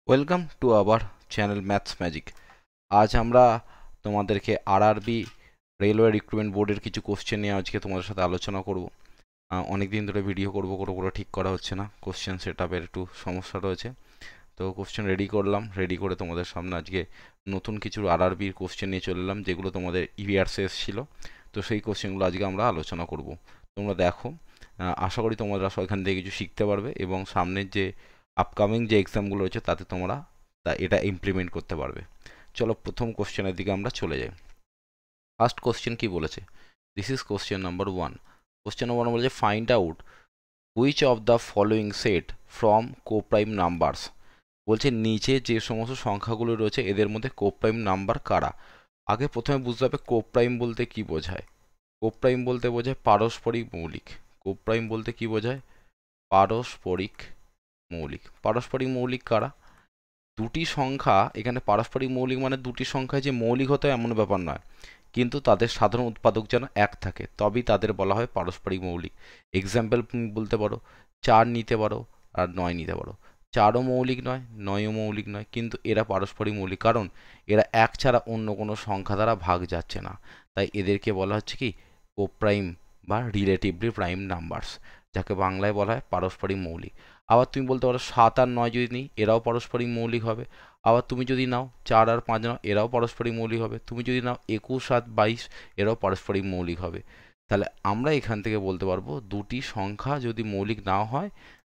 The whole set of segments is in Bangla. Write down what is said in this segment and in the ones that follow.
Welcome to our channel maths magic. আজ আমরা তোমাদেরকে আরআরবি রেলওয়ে রিক্রুটমেন্ট বোর্ডের কিছু কোশ্চেন নিয়ে আজকে তোমাদের সাথে আলোচনা করব। অনেক দিন ধরে ভিডিও করব ঠিক করা হচ্ছে না, কোশ্চেন সেটআপের একটু সমস্যা রয়েছে। তো কোশ্চেন রেডি করলাম, রেডি করে তোমাদের সামনে আজকে নতুন কিছু আরআরবির কোশ্চেন নিয়ে চলে এলাম, যেগুলো তোমাদের ইভিআরসে এসেছিলো। তো সেই কোশ্চেনগুলো আজকে আমরা আলোচনা করব। তোমরা দেখো, আশা করি তোমরা এখান থেকে কিছু শিখতে পারবে এবং সামনের যে আপকামিং যে এক্সামগুলো রয়েছে তাতে তোমরা এটা ইমপ্লিমেন্ট করতে পারবে। চলো প্রথম কোশ্চেনের দিকে আমরা চলে যাই। ফার্স্ট কোশ্চেন কি বলেছে? This is question number 1। Question number 1 বলেছে find out which of the following set from coprime numbers. বলছে নিচে যে সমস্ত সংখ্যাগুলো রয়েছে এদের মধ্যে কোপ্রাইম নাম্বার কারা। আগে প্রথমে বুঝতে হবে কোপ্রাইম বলতে কি বোঝায়। কোপ্রাইম বলতে বোঝায় পারস্পরিক মৌলিক। কোপ্রাইম বলতে কি বোঝায়? পারস্পরিক মৌলিক। পারস্পরিক মৌলিক কারা? দুটি সংখ্যা, এখানে পারস্পরিক মৌলিক মানে দুটি সংখ্যায় যে মৌলিক হতে এমন ব্যাপার নয়, কিন্তু তাদের সাধারণ উৎপাদক যেন এক থাকে, তবেই তাদের বলা হয় পারস্পরিক মৌলিক। এক্সাম্পল তুমি বলতে পারো 4 নিতে পারো আর 9 নিতে পারো। 4ও মৌলিক নয়, 9ও মৌলিক নয়, কিন্তু এরা পারস্পরিক মৌলিক, কারণ এরা এক ছাড়া অন্য কোনো সংখ্যা দ্বারা ভাগ যাচ্ছে না। তাই এদেরকে বলা হচ্ছে কি কোপ্রাইম বা রিলেটিভলি প্রাইম নাম্বারস, যাকে বাংলায় বলা হয় পারস্পরিক মৌলিক। আবার তুমি বলতে পারো 7 আর 9 যদি নিই এরাও পারস্পরিক মৌলিক হবে। আবার তুমি যদি নাও 4 আর 5 নাও এরাও পারস্পরিক মৌলিক হবে। তুমি যদি নাও 21 আর 22 এরাও পারস্পরিক মৌলিক হবে। তাহলে আমরা এখান থেকে বলতে পারবো দুটি সংখ্যা যদি মৌলিক না হয়,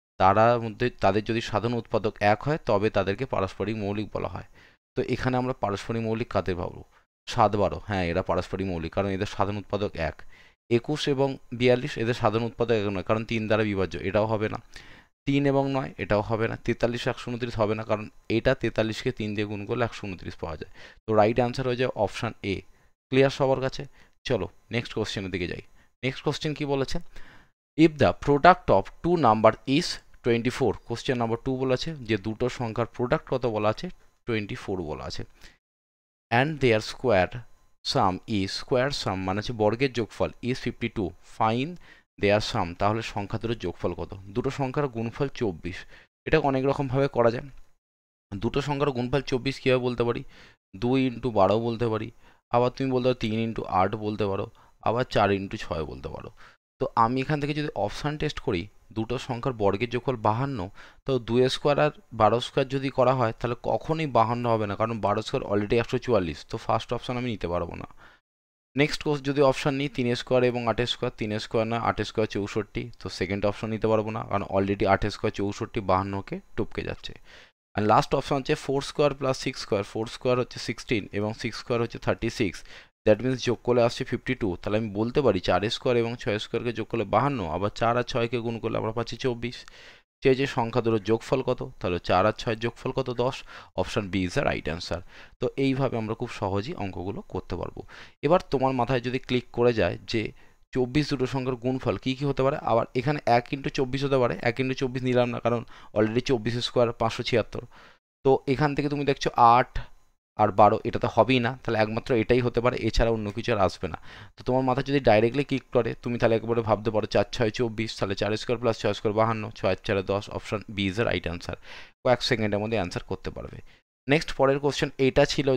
তাদের যদি সাধারণ উৎপাদক এক হয় তবে তাদেরকে পারস্পরিক মৌলিক বলা হয়। তো এখানে আমরা পারস্পরিক মৌলিক কাদের ভাববো? 7, 12, হ্যাঁ এরা পারস্পরিক মৌলিক, কারণ এদের সাধারণ উৎপাদক এক। 21 এবং 42 এদের সাধারণ উৎপাদক এক নয়, কারণ 3 দ্বারা বিভাজ্য, এটাও হবে না। 3 এবং 9 এটাও হবে না। 43 129 হবে না, কারণ এটা 43কে 3 দিয়ে গুণ করলে 129 পাওয়া যায়। তো রাইট অ্যান্সার হয়ে যায় অপশান এ। ক্লিয়ার সবার কাছে? চলো নেক্সট কোশ্চেনের দিকে যাই। নেক্সট কোশ্চেন কি বলেছে? If the product of two number is 24। Question number 2 বলেছে যে দুটো সংখ্যার প্রোডাক্ট কত বলা আছে? 24 বলা আছে। And their square sum is, square sum মানে হচ্ছে বর্গের যোগফল, ইজ 52। ফাইন দেয়ার সাম, তাহলে সংখ্যা দুটোর যোগফল কত? দুটো সংখ্যার গুণফল 24। এটা অনেক রকমভাবে করা যায়। দুটো সংখ্যার গুণফল 24 কীভাবে বলতে পারি? 2 × 12 বলতে পারি, আবার তুমি বলতে পারো 3 × 8 বলতে পারো, আবার 4 × 6 বলতে পারো। তো আমি এখান থেকে যদি অপশান টেস্ট করি, দুটো সংখ্যার বর্গের যোগফল 52, তো 2 স্কোয়ার আর 12 স্কোয়ার যদি করা হয় তাহলে কখনোই 52 হবে না, কারণ 12 স্কোয়ার অলরেডি 144। তো ফার্স্ট অপশান আমি নিতে পারবো না। নেক্সট যদি অপশান নিই 3 স্কোয়ার এবং 8 স্কোয়ার, 3 স্কোয়ার না 8 স্কোয়ার 64, তো সেকেন্ড অপশান নিতে পারবো না, কারণ অলরেডি 8 স্কোয়ার 64 52কে টপকে যাচ্ছে। আর লাস্ট অপশান হচ্ছে 4 স্কোয়ার প্লাস 6 স্কোয়ার। 4 স্কোয়ার হচ্ছে 16 এবং 6 স্কোয়ার হচ্ছে 36, দ্যাট মিনস যোগ করলে আসছে 52। তাহলে আমি বলতে পারি 4 স্কোয়ার এবং 6 স্কোয়ারকে যোগ করলে 52, আবার 4 আর 6কে গুণ করলে আমরা পাচ্ছি 24। যে সংখ্যা দুটোর যোগফল কত? তাহলে 4 আর 6 যোগফল কত? 10। Option B is the right answer. তো এইভাবে আমরা খুব সহজেই অঙ্কগুলো করতে পারবো। এবার তোমার মাথায় যদি ক্লিক করে যায় যে 24 দুটো সংখ্যার গুণফল কী কী হতে পারে, আবার এখানে 1 × 24 হতে পারে। 1 × 24 নিলাম না, কারণ অলরেডি 24 স্কোয়ার 576। তো এখান থেকে তুমি দেখছো 8 আর 12, এটা তো হবেই না, তাহলে একমাত্র এটাই হতে পারে, এছাড়া অন্য কিছু আর আসবে না। তো তোমার মাথায় যদি ডাইরেক্টলি ক্লিক করে তুমি তাহলে একবারে ভাবতে পারো 4 6 24, তাহলে 4 স্কোয়ার প্লাস 6 স্কোয়ার 52, 6 আর 4 10। Option B is the right answer. কয়েক সেকেন্ডের মধ্যে অ্যান্সার করতে পারবে। নেক্সট পরের কোশ্চেন এটা ছিল,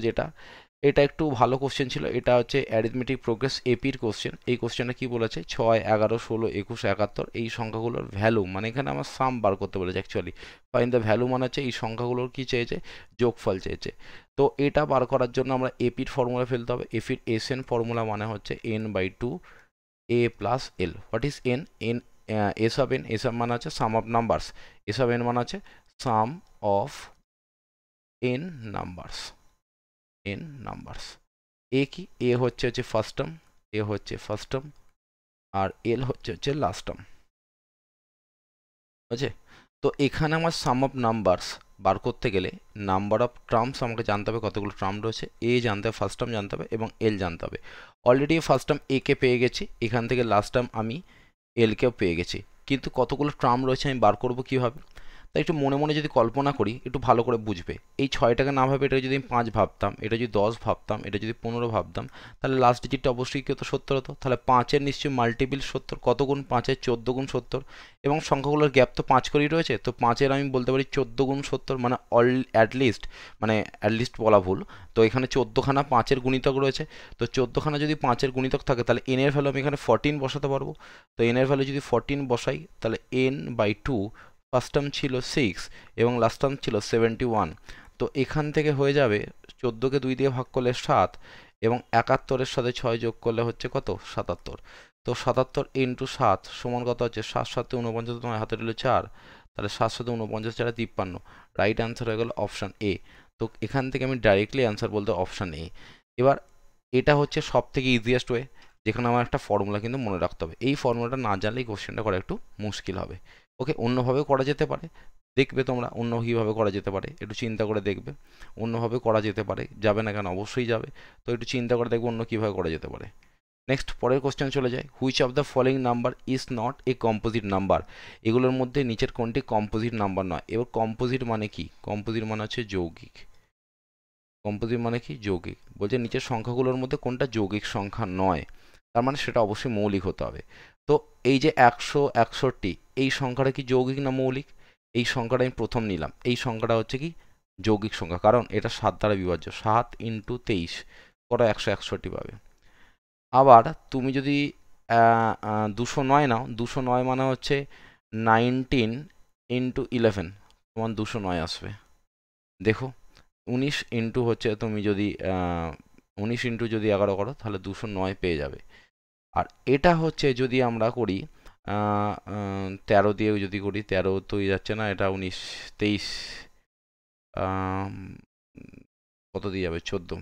এটা একটু ভালো কোশ্চেন ছিল। এটা হচ্ছে অ্যারিথমেটিক প্রোগ্রেস এপির কোশ্চেন। এই কোশ্চেনটা কি বলেছে? 6 11 16 21 71 এই সংখ্যাগুলোর ভ্যালু, মানে এখানে আমার সাম বার করতে বলেছে অ্যাকচুয়ালি। ফাইন্ড দ্য ভ্যালু মানে হচ্ছে এই সংখ্যাগুলোর কি চেয়েছে? যোগফল চেয়েছে। তো এটা বার করার জন্য আমরা এপির ফর্মুলা ফেলতে হবে। এপির এসএন ফর্মুলা মানে হচ্ছে n/2 a plus L. What is N? S of N, S of মানে হচ্ছে sum of numbers, S of N মানে হচ্ছে sum of N numbers. n numbers. A কি? এ হচ্ছে ফার্স্ট টার্ম, এ হচ্ছে ফার্স্ট টার্ম, আর এল হচ্ছে লাস্ট টার্ম। বুঝছে? তো এখানে আমার সাম অফ নাম্বারস বার করতে গেলে নাম্বার অফ টার্মস আমাকে জানতে হবে কতগুলো টার্ম রয়েছে। এ জানতে হবে, ফার্স্ট টার্ম জানতে হবে এবং এল জানতে হবে। অলরেডি ফার্স্ট টার্ম এ কে পেয়ে গেছি, এখান থেকে লাস্ট টার্ম আমি এল কেও পেয়ে গেছি, কিন্তু কতগুলো টার্ম রয়েছে আমি বার করবো কীভাবে? তাই একটু মনে মনে যদি কল্পনা করি একটু ভালো করে বুঝবে। এই 6টাকে না ভাবে এটা যদি আমি 5 ভাবতাম, এটা যদি 10 ভাবতাম, এটা যদি 15 ভাবতাম, তাহলে লাস্ট ডিজিটটা অবশ্যই কি হতো, 70 হতো। তাহলে 5-এর নিশ্চয়ই মাল্টিপিল 70। কত গুণ 5-এর? 14 গুণ 70। এবং সংখ্যাগুলোর গ্যাপ তো 5 করেই রয়েছে, তো 5-এর আমি বলতে পারি 14 গুণ 70, মানে অ্যাটলিস্ট বলা ভুল, তো এখানে 14খানা 5-এর গুণিতক রয়েছে। তো 14খানা যদি 5-এর গুণিতক থাকে তাহলে n এর ভ্যালু আমি এখানে 14 বসাতে পারবো। তো n এর ভ্যালু যদি 14 বসাই তাহলে n/2, ফার্স্ট টার্ম ছিল 6 এবং লাস্ট টার্ম ছিল 71। তো এখান থেকে হয়ে যাবে 14কে 2 দিয়ে ভাগ করলে 7 এবং 71-এর সাথে 6 যোগ করলে হচ্ছে কত, 77। তো 77 ইন্টু 7 সমান কত হচ্ছে, 7 7 49, তোমার হাতে রইল 4, তাহলে 7 7 49 4 53। রাইট অ্যান্সার হয়ে গেল অপশান এ। তো এখান থেকে আমি ডাইরেক্টলি অ্যান্সার বলতে অপশান এ। এবার এটা হচ্ছে সব থেকে ইজিয়েস্ট ওয়ে, যেখানে আমার একটা ফর্মুলা কিন্তু মনে রাখতে হবে। এই ফর্মুলাটা না জানলেই কোশ্চেনটা করা একটু মুশকিল হবে। ওকে, অন্যভাবেও করা যেতে পারে, দেখবে তোমরা অন্য কীভাবে করা যেতে পারে, একটু চিন্তা করে দেখবে। অন্যভাবে করা যেতে পারে, যাবে না কেন, অবশ্যই যাবে। তো একটু চিন্তা করে দেখবে অন্য কীভাবে করা যেতে পারে। নেক্সট পরের কোশ্চেন চলে যায়, which of the following number is not a composite number. এগুলোর মধ্যে নিচের কোনটি কম্পোজিট নাম্বার নয়। এবার কম্পোজিট মানে কি? কম্পোজিট মানে হচ্ছে যৌগিক। কম্পোজিট মানে কি? যৌগিক। বলছে নিচের সংখ্যাগুলোর মধ্যে কোনটা যৌগিক সংখ্যা নয়, তার মানে সেটা অবশ্যই মৌলিক হতে হবে। তো এই যে 161, এই সংখ্যাটা কি যৌগিক না মৌলিক? এই সংখ্যাটা আমি প্রথম নিলাম, এই সংখ্যাটা হচ্ছে কি যৌগিক সংখ্যা, কারণ এটা 7 দ্বারা বিভাজ্য। 7 × 23 কত, 161 পাবে। আবার তুমি যদি 209 নাও, 209 মানে হচ্ছে 19 × 11 তোমার 209 আসবে। দেখো 19 ইন্টু হচ্ছে, তুমি যদি 19 ইন্টু যদি 11 করো তাহলে 209 পেয়ে যাবে। আর এটা হচ্ছে যদি আমরা করি 13 দিয়ে যদি করি, 13 তো যাচ্ছে না, এটা 19 23 কত দিয়ে যাবে, 14,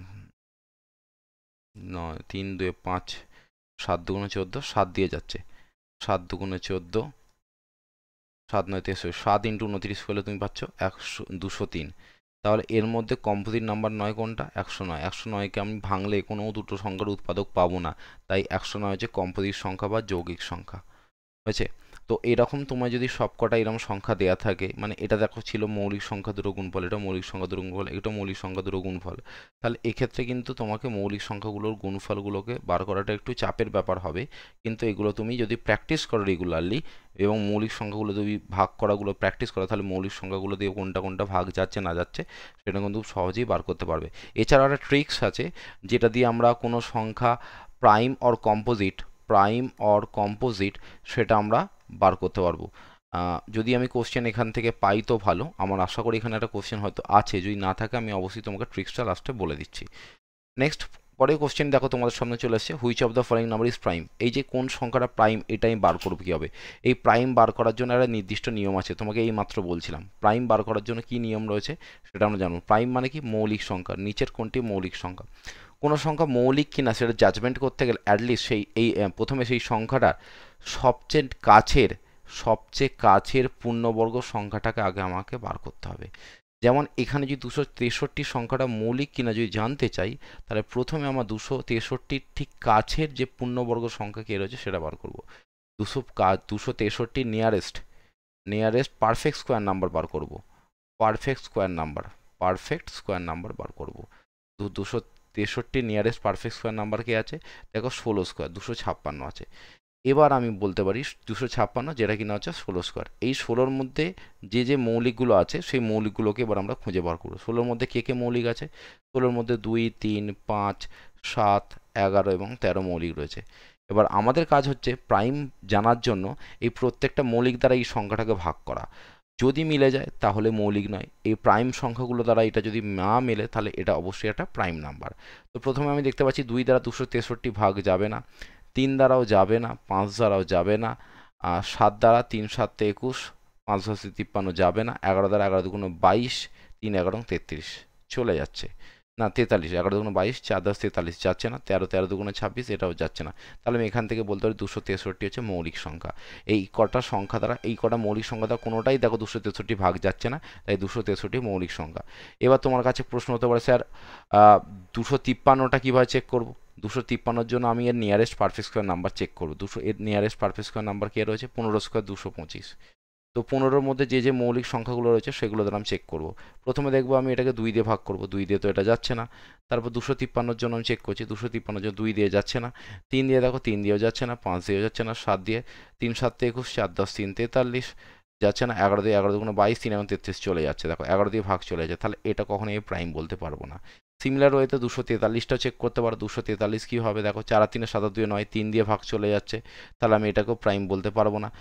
9 3 2 5 7 2 14, 7 দিয়ে যাচ্ছে, 7 2 14, 7 9 23, 7 × 29 করলে তুমি পাচ্ছ 203। তাহলে এর মধ্যে কম্পোজিট নাম্বার 9 কোনটা? 109। 109কে আমি ভাঙলে কোনো দুটো সংখ্যার উৎপাদক পাবো না, তাই 109 হচ্ছে কম্পোজিট সংখ্যা বা যৌগিক সংখ্যা। হয়েছে? তো এরকম তোমার যদি সবকটা এরকম সংখ্যা দেওয়া থাকে, মানে এটা দেখো ছিল মৌলিক সংখ্যা দুটো গুণফল, এটা মৌলিক সংখ্যা দুটো গুণফল, এটা মৌলিক সংখ্যা দুটো গুণফল, তাহলে এক্ষেত্রে কিন্তু তোমাকে মৌলিক সংখ্যাগুলোর গুণফলগুলোকে বার করাটা একটু চাপের ব্যাপার হবে। কিন্তু এগুলো তুমি যদি প্র্যাকটিস করো রেগুলারলি এবং মৌলিক সংখ্যাগুলো যদি ভাগ করাগুলো প্র্যাকটিস করো, তাহলে মৌলিক সংখ্যাগুলো দিয়ে কোনটা কোনটা ভাগ যাচ্ছে না যাচ্ছে সেটা কিন্তু সহজেই বার করতে পারবে। এছাড়াও একটা ট্রিক্স আছে যেটা দিয়ে আমরা কোনো সংখ্যা প্রাইম অর কম্পোজিট সেটা আমরা বার করতে পারবো। যদি আমি কোশ্চেন এখান থেকে পাই তো ভালো, আমার আশা করি এখানে একটা কোশ্চেন হয়তো আছে, যদি না থাকে আমি অবশ্যই তোমাকে ট্রিক্সটা লাস্টে বলে দিচ্ছি। নেক্সট পরের কোশ্চেন দেখো তোমাদের সামনে চলে আসছে, which of the following number is prime. এই যে কোন সংখ্যাটা প্রাইম এটা আমি বার করবো কীভাবে? এই প্রাইম বার করার জন্য একটা নির্দিষ্ট নিয়ম আছে, তোমাকে এই মাত্র বলছিলাম। প্রাইম বার করার জন্য কি নিয়ম রয়েছে সেটা আমরা জানবো। প্রাইম মানে কি? মৌলিক সংখ্যা। নিচের কোনটি মৌলিক সংখ্যা? কোনো সংখ্যা মৌলিক কিনা সেটা জাজমেন্ট করতে গেলে অ্যাটলিস্ট প্রথমে সেই সংখ্যাটার সবচেয়ে কাছের পূর্ণবর্গ সংখ্যাটাকে আগে আমাকে বার করতে হবে। যেমন এখানে যদি 263 সংখ্যাটা মৌলিক কিনা যদি জানতে চাই, তাহলে প্রথমে আমার 263 ঠিক কাছের যে পূর্ণবর্গ সংখ্যা কে রয়েছে সেটা বার করব। 263 নিয়ারেস্ট পারফেক্ট স্কোয়ার নাম্বার বার করব। পারফেক্ট স্কোয়ার নাম্বার বার করব। 263 নিয়ারেস্ট পারফেক্ট স্কোয়ার নাম্বার কে আছে? দেখো 16 স্কোয়ার, 256 আছে। এবার আমি বলতে পারি 256 যেটা কিনা হচ্ছে 16 স্কোয়ার। এই 16-র মধ্যে যে মৌলিকগুলো আছে সেই মৌলিকগুলোকে এবার আমরা খুঁজে বার করবো। 16-র মধ্যে কে মৌলিক আছে? 16-র মধ্যে 2 3 5 7 11 এবং 13 মৌলিক রয়েছে। এবার আমাদের কাজ হচ্ছে প্রাইম জানার জন্য এই প্রত্যেকটা মৌলিক দ্বারা এই সংখ্যাটাকে ভাগ করা। যদি মিলে যায় তাহলে মৌলিক নয়। এই প্রাইম সংখ্যাগুলো দ্বারা এটা যদি না মেলে তাহলে এটা অবশ্যই একটা প্রাইম নাম্বার। তো প্রথমে আমি দেখতে পাচ্ছি 2 দ্বারা 263 ভাগ যাবে না, 3 দ্বারাও যাবে না, 5 দ্বারাও যাবে না, 7 দ্বারা 3 7 21, 5 10 53 যাবে না, 11 দ্বারা 11 2 22, 3 11 33 চলে যাচ্ছে না, 43, 11 2 22, 4 10 43 যাচ্ছে না, 13 13 2 26 এটাও যাচ্ছে না। তাহলে আমি এখান থেকে বলতে পারি 263 হচ্ছে মৌলিক সংখ্যা। এই কটা সংখ্যা দ্বারা, এই কটা মৌলিক সংখ্যা দ্বারা কোনোটাই দেখো 263 ভাগ যাচ্ছে না, তাই 263 মৌলিক সংখ্যা। এবার তোমার কাছে প্রশ্ন হতে পারে, স্যার 253টা কীভাবে চেক করব? 253-র জন্য আমি এর nearest perfect square number check করব। এর নিয়ারেস্ট পারফেক্ট স্কোয়ার নাম্বার কে রয়েছে? 15 স্কোয়ার 225। তো 15-র মধ্যে যে মৌলিক সংখ্যাগুলো রয়েছে সেগুলো দ্বারা আমি চেক করব। প্রথমে দেখবো আমি এটাকে 2 দিয়ে ভাগ করব, 2 দিয়ে তো এটা যাচ্ছে না। তারপর 253-র জন্য আমি চেক করছি, 253-র জন্য 2 দিয়ে যাচ্ছে না। 3 দিয়ে দেখো, 3 দিয়েও যাচ্ছে না, 5 দিয়েও যাচ্ছে না, 7 দিয়ে, 3 7 21, 4 10 3 43 যাচ্ছে না, 11 দিয়ে 11 দুগুণে 22, 3 এবং 33 চলে যাচ্ছে। দেখো 11 দিয়ে ভাগ চলে যাচ্ছে, তাহলে এটা কখনোই প্রাইম বলতে পারবো না। সিমিলার ওয়েতে 243টা চেক করতে পারো। 243 কী হবে দেখো, 4 আর 3 7 2 9, 3 দিয়ে ভাগ চলে যাচ্ছে, তাহলে আমি এটাকেও প্রাইম বলতে পারবো না।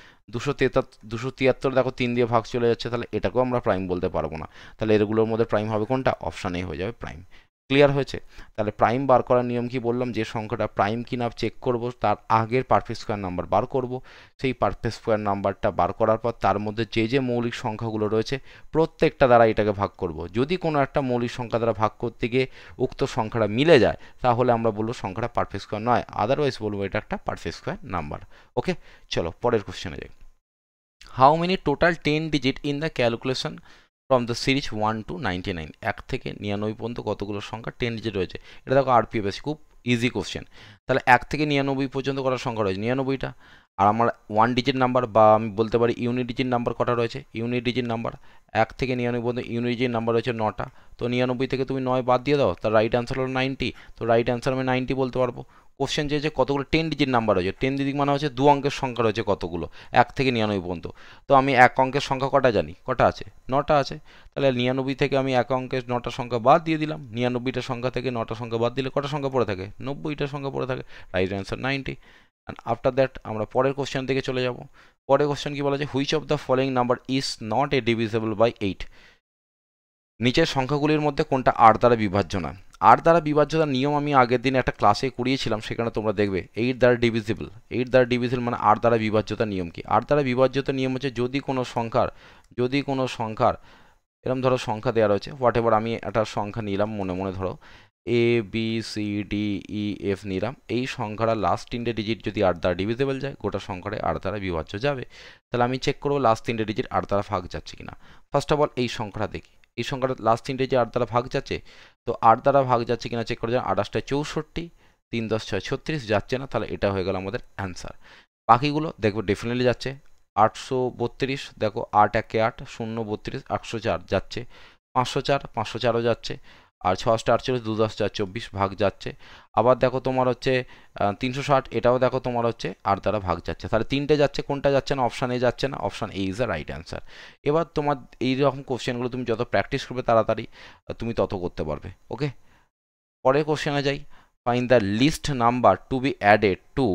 273 দেখো 3 দিয়ে ভাগ চলে যাচ্ছে, তাহলে এটাকেও আমরা প্রাইম বলতে পারবো না। তাহলে এগুলোর মধ্যে প্রাইম হবে কোনটা? অপশান এ হয়ে যাবে প্রাইম। ক্লিয়ার হয়েছে? তাহলে প্রাইম বার করার নিয়ম কি বললাম, যে সংখ্যাটা প্রাইম কিনা চেক করব, তার আগের পারফেক্ট স্কোয়ার নাম্বার বার করব। সেই পারফেক্ট স্কোয়ার নাম্বারটা বার করার পর তার মধ্যে যে মৌলিক সংখ্যাগুলো রয়েছে প্রত্যেকটা দ্বারা এটাকে ভাগ করব। যদি কোনো একটা মৌলিক সংখ্যা দ্বারা ভাগ করতে গিয়ে উক্ত সংখ্যাটা মিলে যায়, তাহলে আমরা বলবো সংখ্যাটা পারফেক্ট স্কোয়ার নয়, আদারওয়াইজ বলবো এটা একটা পারফেক্ট স্কোয়ার নাম্বার। ওকে, চলো পরের কোশ্চেনে যাই। How many total 10 digit in the calculation from the series 1 to 99, 1 থেকে 99 পর্যন্ত কতগুলো সংখ্যা 10 ডিজিট রয়েছে? এটা দেখো RPFS, খুব ইজি কোশ্চেন। তাহলে 1 থেকে 99 পর্যন্ত কটা সংখ্যা রয়েছে? 99টা। আর আমার 1 ডিজিট নাম্বার, বা আমি বলতে পারি ইউনিট ডিজিট নাম্বার কটা রয়েছে? ইউনিট ডিজিট নাম্বার 1 থেকে 99 পর্যন্ত ইউনিট ডিজিট নাম্বার রয়েছে 9টা। তো 99 থেকে তুমি 9 বাদ দিয়ে দাও, তার রাইট অ্যান্সার হলো 90। তো রাইট অ্যান্সার আমি 90 বলতে পারবো। কোশ্চেন চেয়েছে কতগুলো 10 ডিজিট নাম্বার রয়েছে। 10 ডিজিট মানে হচ্ছে 2 অঙ্কের সংখ্যা রয়েছে কতগুলো, 1 থেকে 99 পর্যন্ত। তো আমি 1 অঙ্কের সংখ্যা কটা জানি? কটা আছে? 9টা আছে। তাহলে 99 থেকে আমি 1 অঙ্কের 9টা সংখ্যা বাদ দিয়ে দিলাম। 99টা সংখ্যা থেকে 9টা সংখ্যা বাদ দিলে কটা সংখ্যা পড়ে থাকে? 90টা সংখ্যা পড়ে থাকে। Right answer 90। And after that আমরা পরের কোশ্চেন দিকে চলে যাব। পরের কোশ্চেন কি বলা যায়? Which of the following number is not a divisible by 8? নিচের সংখ্যাগুলির মধ্যে কোনটা 8 দ্বারা বিভাজ্য না? 8 দ্বারা বিভাজ্যতার নিয়ম আমি আগের দিন একটা ক্লাসে করিয়েছিলাম, সেখানে তোমরা দেখবে 8 দ্বারা ডিভিজিবল। 8 দ্বারা ডিভিজিবল মানে 8 দ্বারা বিভাজ্যতার নিয়ম কি? 8 দ্বারা বিভাজ্যতার নিয়ম হচ্ছে যদি কোনো সংখ্যার এরকম ধরো সংখ্যা দেওয়া রয়েছে, হোয়াট এভার, আমি একটা সংখ্যা নিলাম মনে মনে, ধরো ABCDEF নিলাম। এই সংখ্যাটা লাস্ট 3টে ডিজিট যদি 8 দ্বারা ডিভিজিবল যায়, গোটা সংখ্যাটা 8 দ্বারা বিভাজ্য যাবে। তাহলে আমি চেক করবো লাস্ট 3টে ডিজিট 8 দ্বারা ভাগ যাচ্ছে কিনা। ফার্স্ট অফ অল এই সংখ্যাটা দেখি, এই সংখ্যাটা লাস্ট 3টে যে 8 দ্বারা ভাগ যাচ্ছে, তো 8 দ্বারা ভাগ যাচ্ছে কিনা চেক করে যান। 28 64, 3 10 6 36 যাচ্ছে না, তাহলে এটা হয়ে গেল আমাদের অ্যান্সার। বাকিগুলো দেখবো ডেফিনেটলি যাচ্ছে। 832 দেখো, 8 1 8 0 32, 804 যাচ্ছে, 504 504ও যাচ্ছে, আর 6 8 48 2 10 4 24 ভাগ যাচ্ছে। আবার দেখো তোমার হচ্ছে 360, এটাও দেখো তোমার হচ্ছে 8 দ্বারা ভাগ যাচ্ছে। তাহলে 3টে যাচ্ছে, কোনটা যাচ্ছে না? অপশান এ যাচ্ছে না, option A is the right answer. এবার তোমার এইরকম কোশ্চেনগুলো তুমি যত প্র্যাকটিস করবে তাড়াতাড়ি তুমি তত করতে পারবে। ওকে, পরের কোশ্চেনে যাই। Find the least number to be added to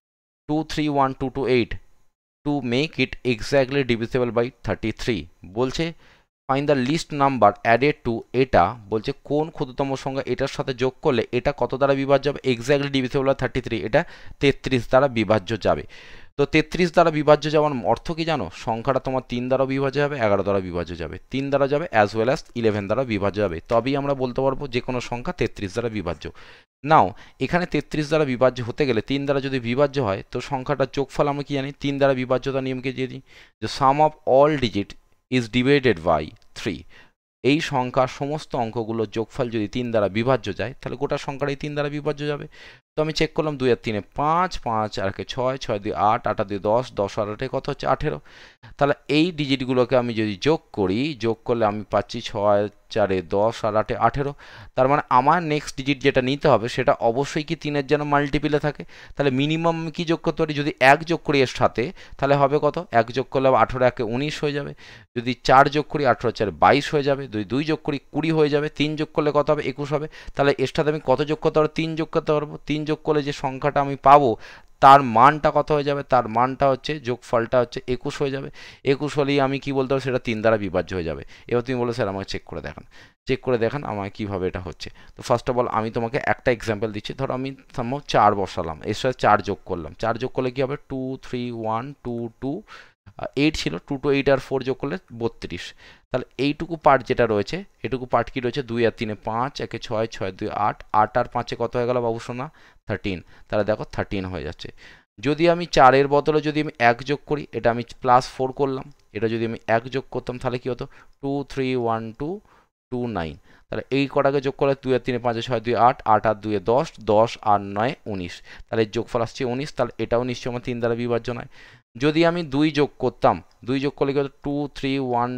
231228 to make it exactly divisible by 33। বলছে find the least number added to, এটা বলছে কোন ক্ষুদ্রতম সংখ্যা এটার সাথে যোগ করলে এটা কত দ্বারা বিভাজ্য হবে? এক্স্যাক্টলি ডিভিজিবল বাই 33, এটা 33 দ্বারা বিভাজ্য যাবে। তো 33 দ্বারা বিভাজ্য যাওয়ার অর্থ কি জানো? সংখ্যাটা তোমার 3 দ্বারা বিভাজ্য যাবে, 11 দ্বারা বিভাজ্য যাবে, 3 দ্বারা যাবে অ্যাজ ওয়েল অ্যাজ 11 দ্বারা বিভাজ্য যাবে, তবেই আমরা বলতে পারবো যে কোনো সংখ্যা 33 দ্বারা বিভাজ্য। নাও এখানে 33 দ্বারা বিভাজ্য হতে গেলে 3 দ্বারা যদি বিভাজ্য হয়, তো সংখ্যাটার যোগফল আমরা কি জানি? 3 দ্বারা বিভাজ্যতার নিয়মকে জানি যে sum of all digit is divided by 3। এই সংখ্যার সমস্ত অঙ্কগুলোর যোগফল যদি 3 দ্বারা বিভাজ্য যায়, তাহলে গোটা সংখ্যাটাই 3 দ্বারা বিভাজ্য যাবে। তো আমি চেক করলাম, 2 আর 3 5, 5 আর 6, 6 2 8, 8 2 10, 10 আর 8 কত হচ্ছে? 18। তাহলে এই ডিজিটগুলোকে আমি যদি যোগ করি, যোগ করলে আমি পাচ্ছি 6 4 10 আর 8 18। তার মানে আমার নেক্সট ডিজিট যেটা নিতে হবে সেটা অবশ্যই কি 3-এর যেন মাল্টিপিলে থাকে। তাহলে মিনিমাম আমি কি যোগ করতে পারি? যদি 1 যোগ করি এর সাথে, তাহলে হবে কত? 1 যোগ করলে 18 1 19 হয়ে যাবে। যদি 4 যোগ করি 18 4 22 হয়ে যাবে। 2 যোগ করি 20 হয়ে যাবে। 3 যোগ করলে কত হবে? 21 হবে। তাহলে এর সাথে আমি কত যোগ করতে পারবো? 3 যোগ করতে পারবো। 3 যোগ করলে যে সংখ্যাটা আমি পাবো তার মানটা কত হয়ে যাবে? তার মানটা হচ্ছে, যোগফলটা হচ্ছে 21 হয়ে যাবে। 21 হলেই আমি কি বলতে পারবো? সেটা 3 দ্বারা বিভাজ্য হয়ে যাবে। এবার তুমি বলো স্যার আমাকে চেক করে দেখান, চেক করে দেখান আমায় কীভাবে এটা হচ্ছে। তো ফার্স্ট অফ অল আমি তোমাকে একটা এক্সাম্পল দিচ্ছি। ধরো আমি 4 বসালাম, এর সাথে 4 যোগ করলাম। 4 যোগ করলে কী হবে? 2 3 1 2 2 8 ছিল, 2 to 8 আর 4 যোগ করলে 32। তাহলে এইটুকু পার্ট যেটা রয়েছে, এটুকু পার্ট কি রয়েছে? 2 আর 3 5, 1 6 6 2 8, 8 আর 5 কত হয়ে গেল বাবু সোনা? 13। তাহলে দেখো 13 হয়ে যাচ্ছে। যদি আমি 4-এর বদলে যদি আমি 1 যোগ করি, এটা আমি +4 করলাম, এটা যদি আমি 1 যোগ করতাম তাহলে কি হতো? 2 3 1 2 2 9। তাহলে এই কটাকে যোগ করলে 2 আর 3 5 6 2 8, 8 আর 2 10, 10 আর 9 19। তাহলে যোগফল আসছে 19। তাহলে এটাও নিশ্চয়ই আমার 3 দ্বারা বিভাজ্য নয়। যদি আমি 2 যোগ করতাম, 2 যোগ করলে কি হতো 2 3 1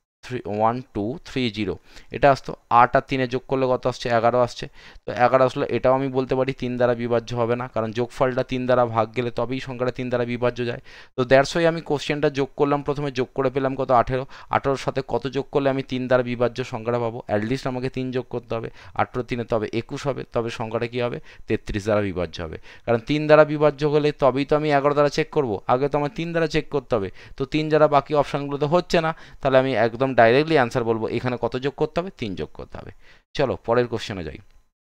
1 2 3 0, এটা আসতো। 8 আর 3 যোগ করলে কত আসছে? 11 আসছে। তো 11 আসলে এটাও আমি বলতে পারি 3 দ্বারা বিভাজ্য হবে না, কারণ যোগফলটা 3 দ্বারা ভাগ গেলে তবেই সংখ্যাটা 3 দ্বারা বিভাজ্য যায়। তো দ্যাটস ওয়াই আমি কোশ্চেনটা যোগ করলাম, প্রথমে যোগ করে পেলাম কত? 18। 18-র সাথে কত যোগ করলে আমি 3 দ্বারা বিভাজ্য সংখ্যাটা পাবো? অ্যাটলিস্ট আমাকে 3 যোগ করতে হবে। 18 3 তবে 21 হবে, তবে সংখ্যাটা কী হবে? 33 দ্বারা বিভাজ্য হবে। কারণ 3 দ্বারা বিভাজ্য হলে তবেই তো আমি 11 দ্বারা চেক করব, আগে তো আমার 3 দ্বারা চেক করতে হবে। তো 3 দ্বারা বাকি অপশানগুলোতে হচ্ছে না, তাহলে আমি একদম ডাইরেক্টলি অ্যান্সার বলবো এখানে কত যোগ করতে হবে? 3 যোগ করতে হবে। চলো পরের কোশ্চেনে যাই।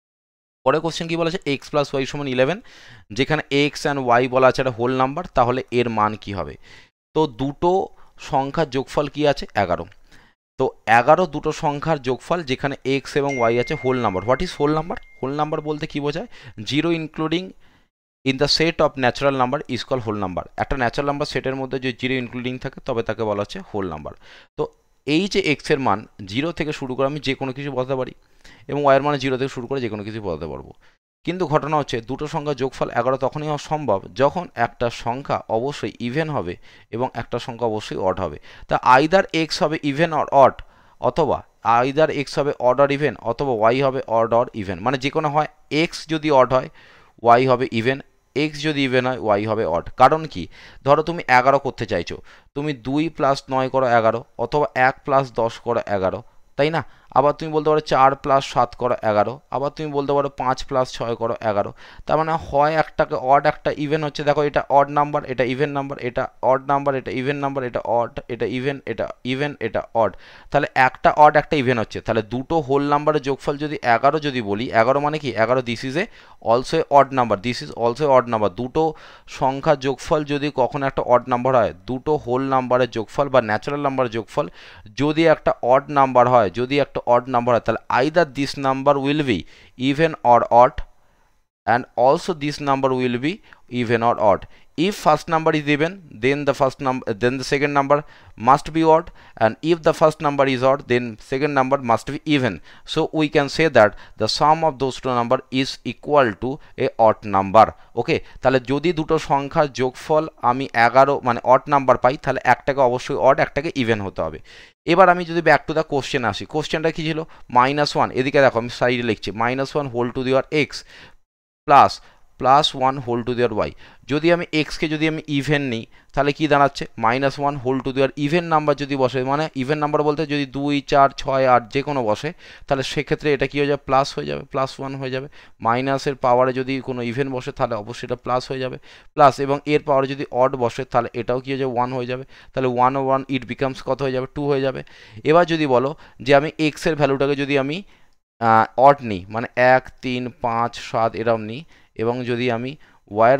পরের কোশ্চেন কি বলা আছে? এক্স প্লাস ওয়াই সমান 11, যেখানে এক্স অ্যান্ড ওয়াই বলা আছে একটা হোল নাম্বার, তাহলে এর মান কি হবে? তো দুটো সংখ্যার যোগফল কি আছে? 11। তো 11 দুটো সংখ্যার যোগফল, যেখানে এক্স এবং ওয়াই আছে whole number. What is whole number? Whole number বলতে কি বোঝায়? 0 including in the set of natural number is call whole number. একটা ন্যাচারাল নাম্বার সেটের মধ্যে যে 0 ইনক্লুডিং থাকে তবে তাকে বলা হচ্ছে হোল নাম্বার। তো এই যে এক্স এর মান 0 থেকে শুরু করে আমি যে কোনো কিছু বলতে পারি, এবং ওয়াইয়ের মানে 0 থেকে শুরু করে যে কোনো কিছু বলতে পারবো। কিন্তু ঘটনা হচ্ছে দুটো সংখ্যার যোগফল 11 তখনই হওয়া সম্ভব যখন একটা সংখ্যা অবশ্যই ইভেন হবে এবং একটা সংখ্যা অবশ্যই অড হবে। তা আইদার এক্স হবে ইভেন অর অড, অথবা আইদার এক্স হবে অড অর ইভেন, অথবা ওয়াই হবে অড অর ইভেন। মানে যে কোনো হয়, এক্স যদি অড হয় ওয়াই হবে ইভেন, এক্স যদি ইভেন হয় ওয়াই হবে অড। কারণ কি? ধরো তুমি 11 করতে চাইছো, তুমি 2 + 9 করো 11, অথবা 1 + 10 করো 11, তাই না? আবার তুমি বলতে পারো 4 + 7 করো 11, আবার তুমি বলতে পারো 5 + 6 করো 11। তার মানে হয় একটাকে অড, একটা ইভেন হচ্ছে। দেখো এটা অড নাম্বার, এটা ইভেন নাম্বার, এটা অড নাম্বার, এটা ইভেন নাম্বার, এটা অড, এটা ইভেন, এটা ইভেন, এটা অড। তাহলে একটা অড একটা ইভেন হচ্ছে। তাহলে দুটো হোল নাম্বারের যোগফল যদি 11 যদি বলি, 11 মানে কি? 11 this is a also a odd number, this is also odd number. দুটো সংখ্যার যোগফল যদি কখনো একটা অড নাম্বার হয়, দুটো হোল নাম্বারের যোগফল বা ন্যাচারাল নাম্বারের যোগফল যদি একটা অড নাম্বার হয়, যদি একটা অড নাম্বার হয়, তাহলে either this number will be even or odd, and also this number will be even or odd. If first number is even, then the second number must be odd, and if the first number is odd, then second number must be even. So we can say that the sum of those two number is equal to a odd number. Okay, তাহলে যদি দুটো সংখ্যার যোগফল আমি 11 মানে অড নাম্বার পাই, তাহলে একটাকে অবশ্যই অড, একটাকে ইভেন হতে হবে। এবার আমি যদি ব্যাক টু দ্য কোশ্চেন আসি, কোশ্চেনটা কি ছিল? -1, এদিকে দেখো আমি সাইডে লিখছি, -1 whole to the power X plus 1 whole to the power Y. যদি আমি এক্সকে যদি আমি ইভেন নিই, তাহলে কি দাঁড়াচ্ছে? -1 whole to the power even number যদি বসে, মানে ইভেন নাম্বার বলতে যদি 2 4 6 8 যে কোনো বসে, তাহলে সেক্ষেত্রে এটা কি হয়ে যাবে? প্লাস হয়ে যাবে, +1 হয়ে যাবে। মাইনাসের পাওয়ারে যদি কোনো ইভেন বসে, তাহলে অবশ্যই এটা প্লাস হয়ে যাবে, প্লাস, এবং এর পাওয়ারে যদি অড বসে, তাহলে এটাও কি হয়ে যাবে? 1 হয়ে যাবে। তাহলে 1 ও 1 ইট বিকামস কত হয়ে যাবে? 2 হয়ে যাবে। এবার যদি বলো যে আমি এক্সের ভ্যালুটাকে যদি আমি অড নিই, মানে 1 3 5 7 এরম নিই, এবং যদি আমি ওয়াইয়ের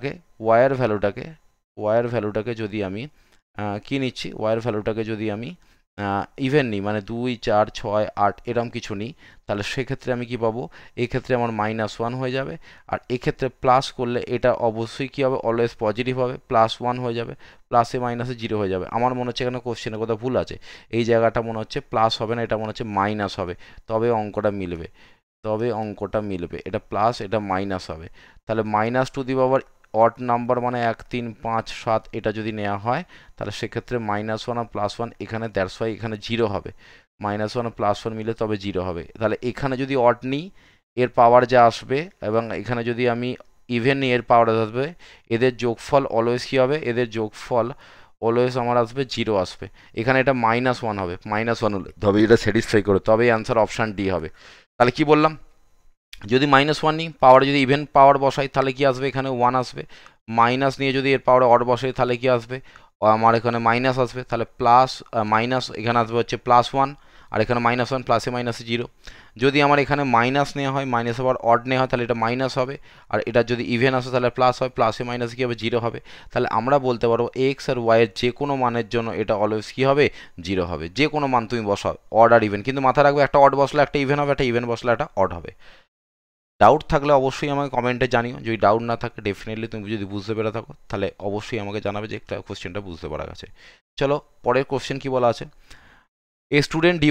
ভ্যালুটাকে যদি আমি কি নিচ্ছি, ওয়াইয়ের ভ্যালুটাকে যদি আমি ইভেন নিই, মানে 2 4 6 8 এরম কিছু নিই, তাহলে সেক্ষেত্রে আমি কি পাবো? এক্ষেত্রে আমার -1 হয়ে যাবে। আর এক্ষেত্রে প্লাস করলে এটা অবশ্যই কী হবে? অলওয়েজ পজিটিভ হবে, +1 হয়ে যাবে, প্লাসে মাইনাসে 0 হয়ে যাবে। আমার মনে হচ্ছে এখানে কোশ্চেনের কথা ভুল আছে, এই জায়গাটা মনে হচ্ছে প্লাস হবে না, এটা মনে হচ্ছে মাইনাস হবে, তবে অঙ্কটা মিলবে। এটা প্লাস, এটা মাইনাস হবে। তাহলে -2 দি পাওয়ার অড নাম্বার মানে 1 3 5 7 এটা যদি নেওয়া হয়, তাহলে সেক্ষেত্রে -1 আর +1 এখানে, দ্যাটস ওয়াই এখানে 0 হবে। -1 আর +1 মিলে তবে 0 হবে। তাহলে এখানে যদি অড নিই, এর পাওয়ার যা আসবে, এবং এখানে যদি আমি ইভেন নিই, এর পাওয়ার আসবে, এদের যোগফল অলওয়েজ কী হবে? এদের যোগফল অলওয়েজ আমার আসবে 0 আসবে। এখানে এটা -1 হবে, -1 হলে তবে এটা স্যাটিসফাই করে, তবেই অ্যান্সার অপশান ডি হবে। তাহলে কি বললাম? যদি -1 নিই, পাওয়ারে যদি ইভেন পাওয়ার বসাই, তাহলে কি আসবে? এখানে 1 আসবে। মাইনাস নিয়ে যদি এর পাওয়ারে অড বসাই, তাহলে কি আসবে? আমার এখানে মাইনাস আসবে। তাহলে প্লাস মাইনাস এখানে আসবে হচ্ছে +1, আর এখানে -1, প্লাসে মাইনাসে 0। যদি আমার এখানে মাইনাস নেওয়া হয়, মাইনাস আবার অড নেওয়া হয়, তাহলে এটা মাইনাস হবে। আর এটা যদি ইভেন আসে, তাহলে প্লাস হয়, প্লাসে মাইনাসে কী হবে? 0 হবে। তাহলে আমরা বলতে পারবো এক্স আর ওয়াইয়ের যে কোনো মানের জন্য এটা অলওয়েজ কী হবে? 0 হবে। যে কোনো মান তুমি বসাও, অড আর ইভেন, কিন্তু মাথায় রাখবে একটা অড বসলে একটা ইভেন হবে, একটা ইভেন বসলে একটা অড হবে। ডাউট থাকলে অবশ্যই আমাকে কমেন্টে জানিও। যদি ডাউট না থাকে, ডেফিনেটলি তুমি যদি বুঝতে পেরে থাকো, তাহলে অবশ্যই আমাকে জানাবে যে একটা কোশ্চেনটা বুঝতে পারা গেছে। চলো পরের কোশ্চেন কি বলা আছে। A student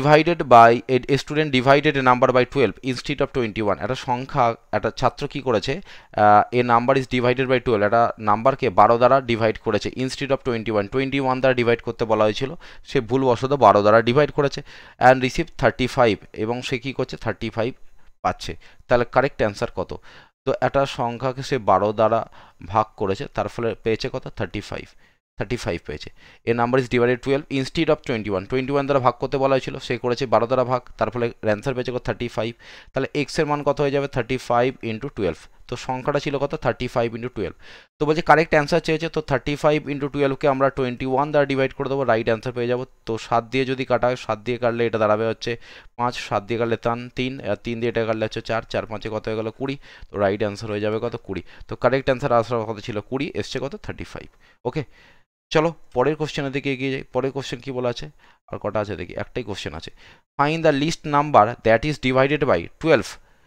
divided a number by 12 instead of 21. একটা সংখ্যা, একটা ছাত্র কি করেছে, a number is divided by 12, একটা নাম্বারকে 12 দ্বারা ডিভাইড করেছে instead of 21 দ্বারা ডিভাইড করতে বলা হয়েছিল, সে ভুলবশত 12 দ্বারা ডিভাইড করেছে and received 35, এবং সে কি করছে 35 পাচ্ছে। তাহলে কারেক্ট অ্যান্সার কত? তো একটা সংখ্যাকে সে 12 দ্বারা ভাগ করেছে, তার ফলে পেয়েছে কত 35 পেয়েছে। A number is divided 12 instead of 21 দ্বারা ভাগ করতে বলা হয়েছিল, সে করেছে 12 দ্বারা ভাগ, তার ফলে অ্যান্সার পেয়েছে কত 35। তাহলে এক্স এর মান কত হয়ে যাবে 35 ইন্টু 12। তো সংখ্যাটা ছিল কত 35 ইন্টু 12। তো বলছে কারেক্ট অ্যান্সার চেয়েছে, তো 35 ইন্টু 12কে আমরা 21 দ্বারা ডিভাইড করে দেবো, রাইট অ্যান্সার পেয়ে যাবো। তো 7 দিয়ে যদি কাটা হয়, 7 দিয়ে কাটলে এটা দাঁড়াবে হচ্ছে 5, 7 দিয়ে কাটলে 3, আর 3 দিয়ে এটা কাটলে হচ্ছে 4, 4 5 কত হয়ে গেল 20। তো রাইট অ্যান্সার হয়ে যাবে কত 20। তো কারেক্ট অ্যান্সার আসার কথা ছিল 20, এসছে কত 35। ওকে, চলো পরের কোশ্চেনের দিকে এগিয়ে যাই। পরের কোশ্চেন কি বলা আছে, আর কটা আছে দেখি, একটাই কোশ্চেন আছে। Find the least number that is divided by 12,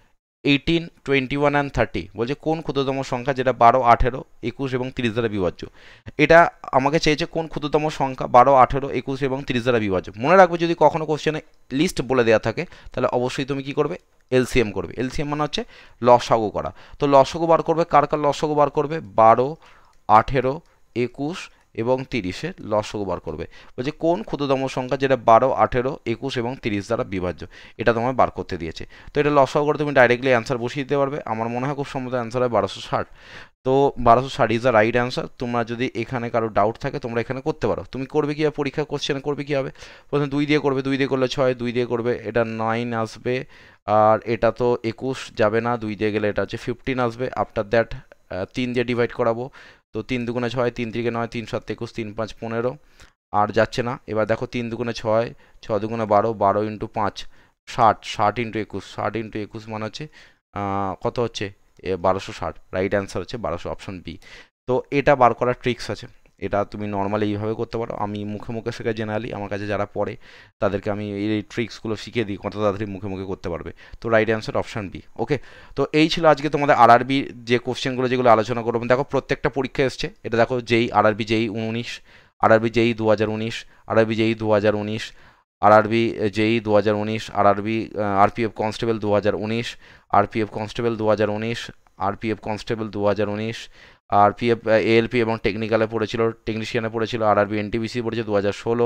18, 21 and 30। বলছে কোন ক্ষুদ্রতম সংখ্যা যেটা 12, 18, 21 এবং 30 দ্বারা বিভাজ্য। এটা আমাকে চেয়েছে কোন ক্ষুদ্রতম সংখ্যা 12, 18, 21 এবং 30 দ্বারা বিভাজ্য। মনে রাখবে যদি কখনো কোশ্চেনে লিস্ট বলে দেওয়া থাকে, তাহলে অবশ্যই তুমি কি করবে, এলসিএম করবে। এলসিএম মানে হচ্ছে লসাগু করা। তো লসাগু বার করবে, কার কার লসাগু বার করবে, 12, 18, 21 এবং 30-এর লসাগু বার করবে। বলছে কোন ক্ষুদ্রতম সংখ্যা যেটা 12, 18, 21 এবং 30 দ্বারা বিভাজ্য, এটা তোমায় বার করতে দিয়েছে। তো এটা লসাগু করে তুমি ডাইরেক্টলি অ্যান্সার বসিয়ে দিতে পারবে। আমার মনে হয় খুব সম্ভবত অ্যান্সার হয় 1260। তো 1260 ইজ দ্য রাইট অ্যান্সার। তোমরা যদি এখানে কারো ডাউট থাকে তোমরা এখানে করতে পারো। তুমি করবে কী হবে, পরীক্ষা কোশ্চেনে করবে কী হবে, প্রথমে 2 দিয়ে করবে, 2 দিয়ে করলে 6, 2 দিয়ে করবে এটা 9 আসবে, আর এটা তো 21 যাবে না, 2 দিয়ে গেলে এটা হচ্ছে 15 আসবে। আফটার দ্যাট 3 দিয়ে ডিভাইড করাবো, তো 3 দুগুণে 6, 3 3 9, 3 7 21, 3 5 15, আর যাচ্ছে না। এবার দেখো 3 দুগুণে 6, 6 দুগুণে 12, 12 ইন্টু 5 60, 60 ইন্টু 21, 60 ইন্টু 21 মানে হচ্ছে কত হচ্ছে 1260। রাইট অ্যান্সার হচ্ছে 1200, অপশন বি। তো এটা বার করার ট্রিক্স আছে, এটা তুমি নর্মালি এইভাবে করতে পারো। আমি মুখে মুখে শেখা জেনারেলি, আমার কাছে যারা পড়ে তাদেরকে আমি এই ট্রিক্সগুলো শিখিয়ে দিই, কত তাড়াতাড়ি মুখে মুখে করতে পারবে। তো right answer option B. Okay, তো এই ছিল আজকে তোমাদের আরআরবি যে কোশ্চেনগুলো যেগুলো আলোচনা করবো। দেখো প্রত্যেকটা পরীক্ষা এসছে, এটা দেখো যেই আরআরবি যেই 19, আরআরবি যেই 2019, আরআরবি যেই 2019, আরআরবি যেই 2019, RRB RPF constable 2019, RPF constable 2019, RPF constable 2019, RPF ALP এবং টেকনিক্যালে পড়েছিল, টেকনিশিয়ানে পড়েছিল, আরআরবি এনটিপিসি পড়েছে 2016,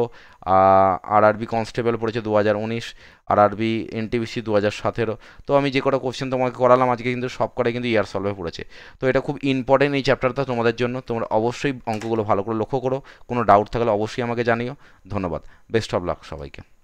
আরআরবি কনস্টেবল পড়েছে 2019, আরআরবি এনটিপিসি 2017। তো আমি যে কটা কোশ্চেন তোমাকে করালাম আজকে কিন্তু সব কটাই কিন্তু ইয়ার সলভে পড়েছে। তো এটা খুব ইম্পর্টেন্ট এই চ্যাপ্টারটা তোমাদের জন্য। তোমরা অবশ্যই অঙ্কগুলো ভালো করে লক্ষ্য করো, কোনো ডাউট থাকলে অবশ্যই আমাকে জানিও। ধন্যবাদ, বেস্ট অফ লাক সবাইকে।